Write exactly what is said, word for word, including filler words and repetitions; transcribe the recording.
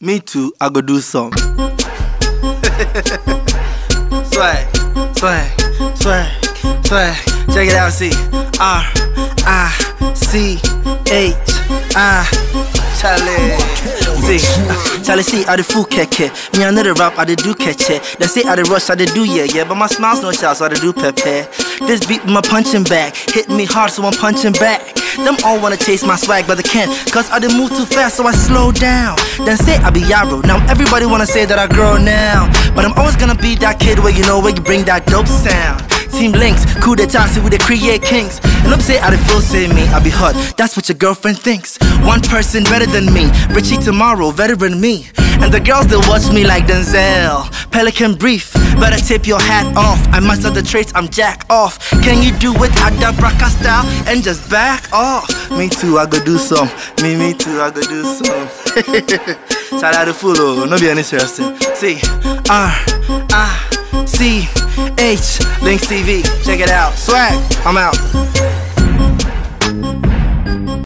Me too, I go do some. Swag, swag, swag, swag. Check it out, see. R, I, C, H, I. Charlie, see, uh, Charlie, see, I the fool catch it. Me, I know the rap, I the do catch it. They say I the rush, I the do yeah, yeah. But my smile's no child, so I the do pepe. This beat my punching bag, hit me hard, so I'm punching back. Them all wanna chase my swag, but they can't, cause I didn't move too fast, so I slow down. Then say I be Yaro, now everybody wanna say that I grow now. But I'm always gonna be that kid where you know where you bring that dope sound. Team links, coup d'etat, see we they create kings. And I'm say I the feel say me, I be hot, that's what your girlfriend thinks. One person better than me, Richie tomorrow, veteran me. And the girls they watch me like Denzel, Pelican Brief, better tip your hat off. I master the traits, I'm jack off. Can you do it at the Braka style and just back off? Me too, I go do some. Me, me too, I go do some. Shout out to Fulo, no be any serious. See, R, I, C, H, Link C V, check it out. Swag, I'm out.